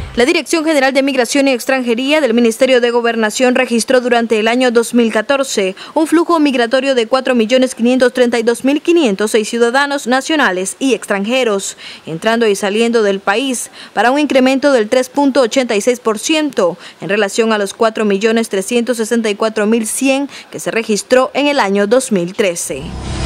La Dirección General de Migración y Extranjería del Ministerio de Gobernación registró durante el año 2014 un flujo migratorio de 4.532.506 ciudadanos nacionales y extranjeros, entrando y saliendo del país, para un incremento del 3.86% en relación a los 4.364.100 que se registró en el año 2013.